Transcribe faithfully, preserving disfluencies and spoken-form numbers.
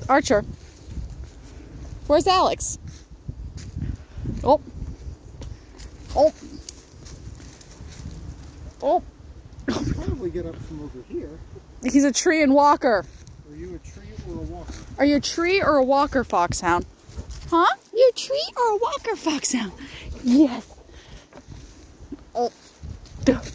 Archer. Where's Alex? Oh. Oh. Oh. Probably get up from over here. He's a tree and walker. Are you a tree or a walker? Are you a tree or a walker, Foxhound? Huh? You a tree or a walker, Foxhound? Yes. Oh.